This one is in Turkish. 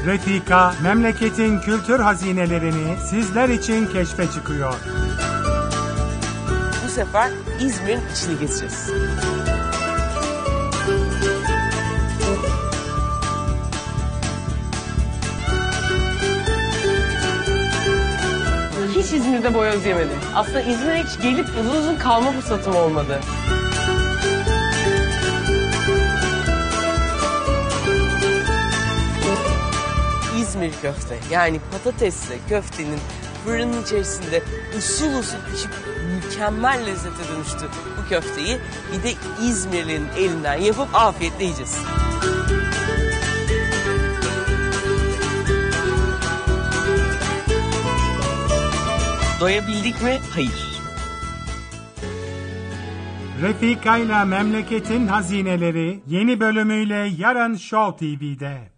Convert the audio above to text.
Refika, memleketin kültür hazinelerini sizler için keşfe çıkıyor. Bu sefer İzmir'in içini gezeceğiz. Hiç İzmir'de boyoz yemedim. Aslında İzmir'e hiç gelip uzun uzun kalma fırsatım olmadı. İzmir köfte, yani patatesle köftenin fırının içerisinde usul usul pişip mükemmel lezzete dönüştü bu köfteyi bir de İzmirli'nin elinden yapıp afiyetle yiyeceğiz. Doyabildik mi? Hayır. Refika ile memleketin hazineleri yeni bölümüyle yarın Show TV'de.